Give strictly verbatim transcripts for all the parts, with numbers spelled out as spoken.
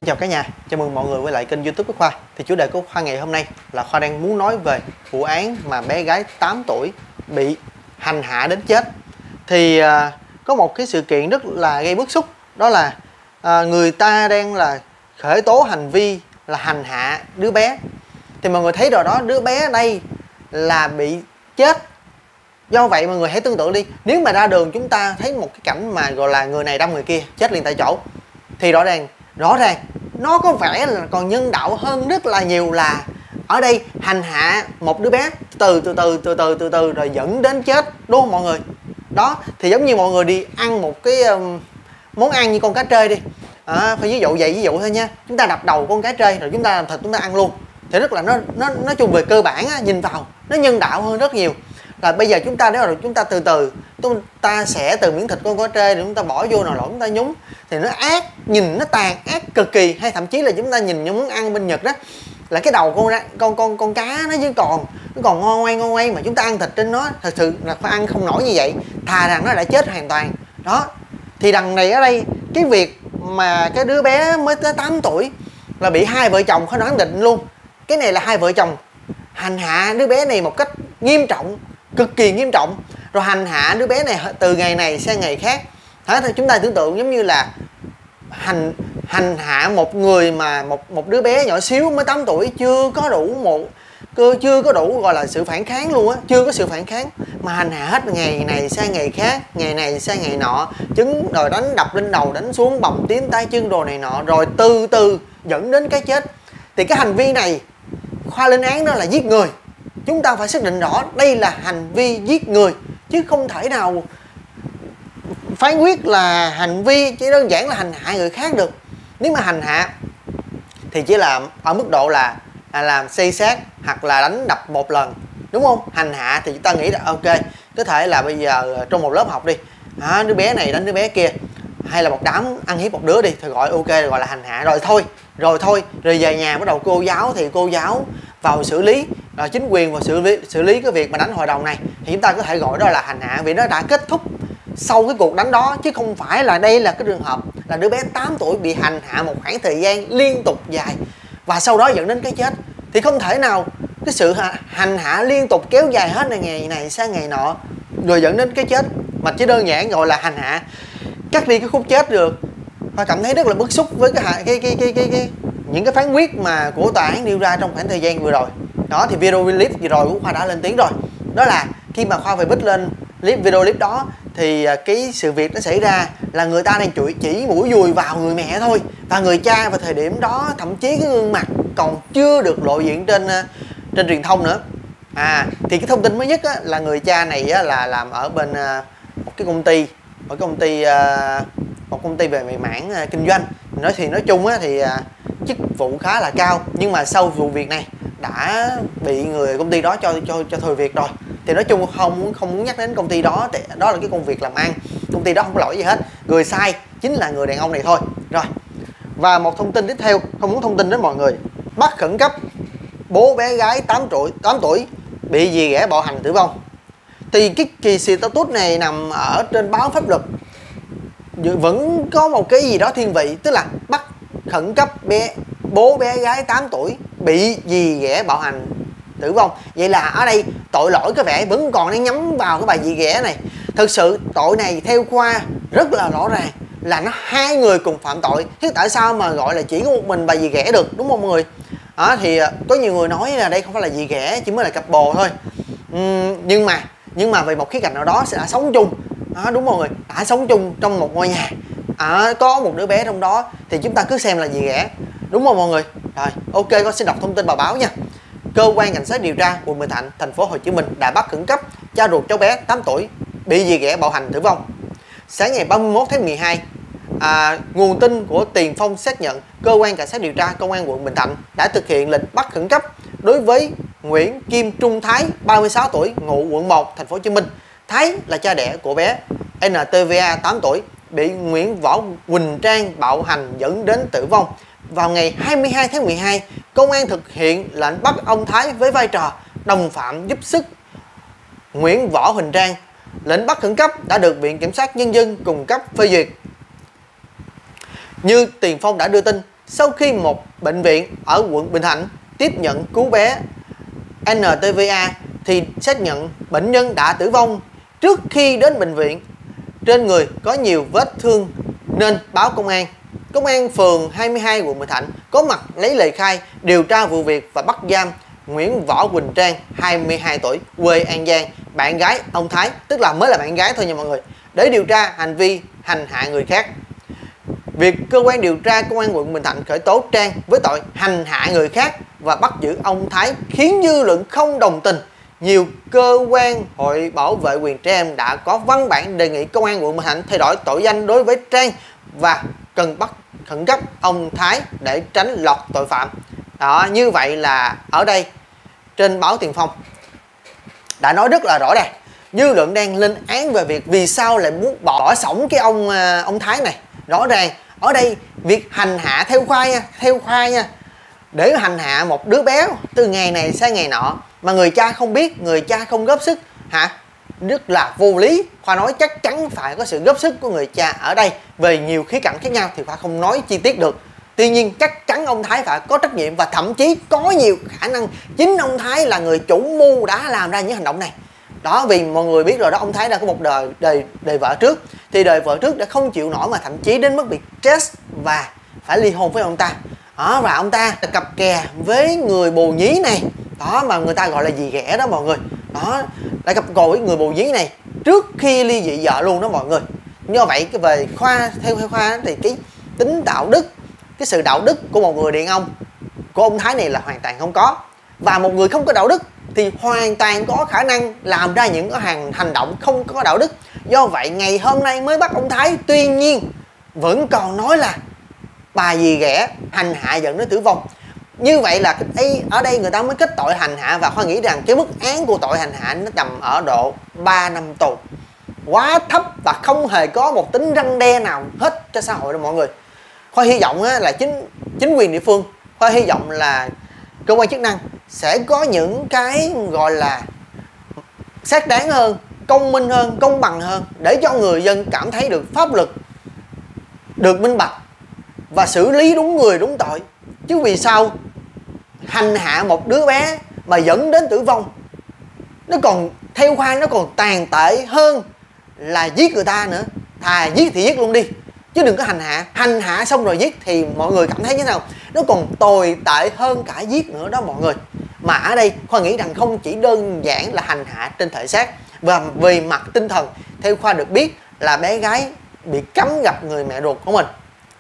Chào cả nhà, chào mừng mọi người quay lại kênh YouTube của Khoa. Thì chủ đề của Khoa ngày hôm nay là Khoa đang muốn nói về vụ án mà bé gái tám tuổi bị hành hạ đến chết. Thì à, có một cái sự kiện rất là gây bức xúc, đó là à, người ta đang là khởi tố hành vi là hành hạ đứa bé. Thì mọi người thấy rồi đó, đứa bé ở đây là bị chết. Do vậy mọi người hãy tưởng tượng đi, nếu mà ra đường chúng ta thấy một cái cảnh mà gọi là người này đâm người kia chết liền tại chỗ, thì rõ ràng rõ ràng nó có vẻ là còn nhân đạo hơn rất là nhiều là ở đây hành hạ một đứa bé từ từ từ từ từ từ từ rồi dẫn đến chết, đúng không mọi người? Đó thì giống như mọi người đi ăn một cái um, món ăn như con cá trê đi, à, phải ví dụ vậy, ví dụ thôi nha, chúng ta đập đầu con cá trê rồi chúng ta làm thịt chúng ta ăn luôn, thì rất là nó nó nói chung về cơ bản á, nhìn vào nó nhân đạo hơn rất nhiều. Là bây giờ chúng ta nếu rồi chúng ta từ từ chúng ta sẽ từ miếng thịt con cá trê để chúng ta bỏ vô nồi lẩu chúng ta nhúng, thì nó ác, nhìn nó tàn ác cực kỳ. Hay thậm chí là chúng ta nhìn những món ăn bên Nhật đó, là cái đầu con con con con cá nó vẫn còn nó còn ngon ngoay ngon ngoay mà chúng ta ăn thịt trên nó, thật sự là phải ăn không nổi như vậy, thà rằng nó đã chết hoàn toàn. Đó thì đằng này ở đây cái việc mà cái đứa bé mới tới tám tuổi là bị hai vợ chồng khó đoán định luôn, cái này là hai vợ chồng hành hạ đứa bé này một cách nghiêm trọng, cực kỳ nghiêm trọng, rồi hành hạ đứa bé này từ ngày này sang ngày khác. Thế thì chúng ta tưởng tượng giống như là hành hành hạ một người mà một một đứa bé nhỏ xíu mới tám tuổi, chưa có đủ một cơ chưa có đủ gọi là sự phản kháng luôn á, chưa có sự phản kháng mà hành hạ hết ngày này sang ngày khác, ngày này sang ngày nọ, trứng rồi đánh đập lên đầu, đánh xuống, bầm tím tay chân đồ này nọ, rồi từ từ dẫn đến cái chết. Thì cái hành vi này Khoa lên án đó là giết người. Chúng ta phải xác định rõ đây là hành vi giết người, chứ không thể nào phán quyết là hành vi chỉ đơn giản là hành hạ người khác được. Nếu mà hành hạ thì chỉ là ở mức độ là, là làm xây sát hoặc là đánh đập một lần, đúng không? Hành hạ thì chúng ta nghĩ là ok, có thể là bây giờ trong một lớp học đi, à, đứa bé này đánh đứa bé kia, hay là một đám ăn hiếp một đứa đi, thì gọi ok gọi là hành hạ rồi thôi, rồi thôi rồi về nhà bắt đầu cô giáo thì cô giáo vào xử lý, rồi chính quyền vào xử lý xử lý cái việc mà đánh hội đồng này, thì chúng ta có thể gọi đó là hành hạ vì nó đã kết thúc sau cái cuộc đánh đó, chứ không phải là đây là cái trường hợp là đứa bé tám tuổi bị hành hạ một khoảng thời gian liên tục dài và sau đó dẫn đến cái chết. Thì không thể nào cái sự hành hạ liên tục kéo dài hết là ngày này sang ngày nọ rồi dẫn đến cái chết mà chỉ đơn giản gọi là hành hạ, cắt đi cái khúc chết được. Và cảm thấy rất là bức xúc với cái cái cái cái cái, cái những cái phán quyết mà của tòa án đưa ra trong khoảng thời gian vừa rồi. Đó thì video clip vừa rồi của Khoa đã lên tiếng rồi, đó là khi mà Khoa phải bích lên clip video clip đó thì cái sự việc nó xảy ra là người ta đang chửi chỉ mũi dùi vào người mẹ thôi, và người cha vào thời điểm đó thậm chí cái gương mặt còn chưa được lộ diện trên trên truyền thông nữa. À thì cái thông tin mới nhất á, là người cha này á, là làm ở bên một cái công ty một cái công ty một công ty về về mảng kinh doanh. Nói thì nói chung á, thì chức vụ khá là cao, nhưng mà sau vụ việc này đã bị người công ty đó cho cho cho thôi việc rồi. Thì nói chung không muốn không muốn nhắc đến công ty đó, thì đó là cái công việc làm ăn, công ty đó không có lỗi gì hết, người sai chính là người đàn ông này thôi. Rồi, và một thông tin tiếp theo không muốn thông tin đến mọi người, bắt khẩn cấp bố bé gái tám tuổi bị dì ghẻ bạo hành tử vong. Thì cái kỳ status này nằm ở trên báo pháp luật, vẫn có một cái gì đó thiên vị, tức là bắt khẩn cấp bé bố bé gái tám tuổi bị dì ghẻ bạo hành tử vong. Vậy là ở đây tội lỗi có vẻ vẫn còn đang nhắm vào cái bà dì ghẻ này. Thực sự tội này theo Khoa rất là rõ ràng là nó hai người cùng phạm tội, chứ tại sao mà gọi là chỉ có một mình bà dì ghẻ được, đúng không mọi người? Đó, thì có nhiều người nói là đây không phải là dì ghẻ, chỉ mới là cặp bồ thôi. uhm, nhưng mà nhưng mà về một khía cạnh nào đó sẽ đã sống chung. Đó, đúng mọi người, đã sống chung trong một ngôi nhà, à, có một đứa bé trong đó, thì chúng ta cứ xem là dì ghẻ, đúng không mọi người? Rồi ok, con xin đọc thông tin vào báo nha. Cơ quan cảnh sát điều tra quận Bình Thạnh, thành phố Hồ Chí Minh đã bắt khẩn cấp cha ruột cháu bé tám tuổi bị dì ghẻ bạo hành tử vong. Sáng ngày ba mươi mốt tháng mười hai, à, nguồn tin của Tiền Phong xác nhận cơ quan cảnh sát điều tra công an quận Bình Thạnh đã thực hiện lệnh bắt khẩn cấp đối với Nguyễn Kim Trung Thái, ba mươi sáu tuổi, ngụ quận một, thành phố Hồ Chí Minh. Thái là cha đẻ của bé en tê vê a tám tuổi bị Nguyễn Võ Quỳnh Trang bạo hành dẫn đến tử vong. Vào ngày hai mươi hai tháng mười hai, công an thực hiện lệnh bắt ông Thái với vai trò đồng phạm giúp sức Nguyễn Võ Huỳnh Trang. Lệnh bắt khẩn cấp đã được Viện Kiểm sát Nhân dân cung cấp phê duyệt. Như Tiền Phong đã đưa tin, sau khi một bệnh viện ở quận Bình Thạnh tiếp nhận cứu bé en tê vê a thì xác nhận bệnh nhân đã tử vong trước khi đến bệnh viện. Trên người có nhiều vết thương nên báo công an. Công an phường hai mươi hai quận Bình Thạnh có mặt lấy lời khai, điều tra vụ việc và bắt giam Nguyễn Võ Quỳnh Trang, hai mươi hai tuổi, quê An Giang, bạn gái ông Thái, tức là mới là bạn gái thôi nha mọi người, để điều tra hành vi hành hạ người khác. Việc cơ quan điều tra công an quận Bình Thạnh khởi tố Trang với tội hành hạ người khác và bắt giữ ông Thái khiến dư luận không đồng tình. Nhiều cơ quan hội bảo vệ quyền trẻ em đã có văn bản đề nghị công an quận Bình Thạnh thay đổi tội danh đối với Trang và cần bắt khẩn cấp ông Thái để tránh lọt tội phạm. Đó, như vậy là ở đây trên báo Tiền Phong đã nói rất là rõ ràng, dư luận đang lên án về việc vì sao lại muốn bỏ, bỏ xổng cái ông ông Thái này. Rõ ràng ở đây việc hành hạ theo khoa nha, theo khoa nha, để hành hạ một đứa bé từ ngày này sang ngày nọ mà người cha không biết, người cha không góp sức hả, rất là vô lý. Khoa nói chắc chắn phải có sự góp sức của người cha ở đây về nhiều khía cạnh khác nhau thì Khoa không nói chi tiết được. Tuy nhiên chắc chắn ông Thái phải có trách nhiệm và thậm chí có nhiều khả năng chính ông Thái là người chủ mưu đã làm ra những hành động này. Đó, vì mọi người biết rồi đó, ông Thái đã có một đời đời đời vợ trước, thì đời vợ trước đã không chịu nổi mà thậm chí đến mức bị stress và phải ly hôn với ông ta. Đó, và ông ta cặp kè với người bồ nhí này, đó mà người ta gọi là dì ghẻ đó mọi người. Đó, lại cặp kè với người bồ nhí này trước khi ly dị vợ luôn đó mọi người. Do vậy cái về Khoa, theo theo Khoa thì cái tính đạo đức, cái sự đạo đức của một người đàn ông của ông Thái này là hoàn toàn không có. Và một người không có đạo đức thì hoàn toàn có khả năng làm ra những cái hành, hành động không có đạo đức. Do vậy ngày hôm nay mới bắt ông Thái, tuy nhiên vẫn còn nói là bà dì ghẻ hành hạ dẫn đến tử vong. Như vậy là ở đây người ta mới kết tội hành hạ, và Khoa nghĩ rằng cái mức án của tội hành hạ nó nằm ở độ ba năm tù, quá thấp và không hề có một tính răn đe nào hết cho xã hội đâu mọi người. Khoa hy vọng là chính chính quyền địa phương, Khoa hy vọng là cơ quan chức năng sẽ có những cái gọi là xác đáng hơn, công minh hơn, công bằng hơn, để cho người dân cảm thấy được pháp luật được minh bạch và xử lý đúng người đúng tội. Chứ vì sao hành hạ một đứa bé mà dẫn đến tử vong, nó còn theo Khoa nó còn tàn tệ hơn là giết người ta nữa. Thà giết thì giết luôn đi, chứ đừng có hành hạ. Hành hạ xong rồi giết thì mọi người cảm thấy như thế nào? Nó còn tồi tệ hơn cả giết nữa đó mọi người. Mà ở đây Khoa nghĩ rằng không chỉ đơn giản là hành hạ trên thể xác, và về mặt tinh thần, theo Khoa được biết là bé gái bị cấm gặp người mẹ ruột của mình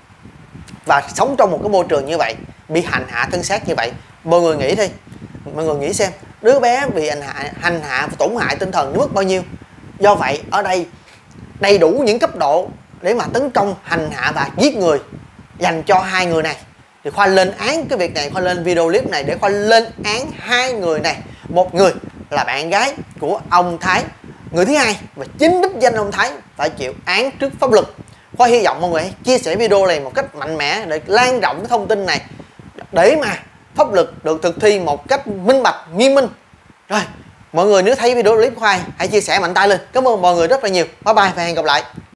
và sống trong một cái môi trường như vậy, bị hành hạ thân xác như vậy. Mọi người nghĩ đi, mọi người nghĩ xem đứa bé bị hành hạ, hành hạ và tổn hại tinh thần đến mức bao nhiêu. Do vậy ở đây đầy đủ những cấp độ để mà tấn công, hành hạ và giết người dành cho hai người này. Thì Khoa lên án cái việc này, Khoa lên video clip này để Khoa lên án hai người này. Một người là bạn gái của ông Thái, người thứ hai và chính đích danh ông Thái phải chịu án trước pháp luật. Khoa hy vọng mọi người hãy chia sẻ video này một cách mạnh mẽ để lan rộng cái thông tin này, để mà pháp luật được thực thi một cách minh bạch, nghiêm minh. Rồi, mọi người nếu thấy video clip Khoa hãy chia sẻ mạnh tay lên. Cảm ơn mọi người rất là nhiều. Bye bye và hẹn gặp lại.